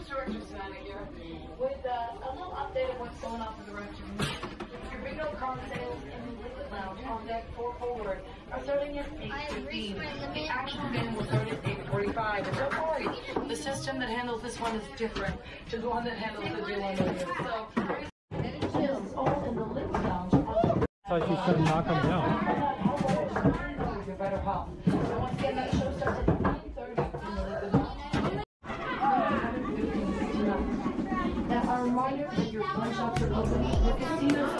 Director Savannah here with a little update of what's going on for the rest of the week. Your big old car sales in the Liquid Lounge on deck 4 forward are starting at 8:15. The actual game will start at 8:45. And don't worry, the system that handles this one is different to the one that handles the new one. So, it's all in the Liquid Lounge. I thought you said knock them down. You better hop. So once again, that show starts at 9:30 in the Liquid Lounge. Now, a reminder that your gun shops are open. The casinos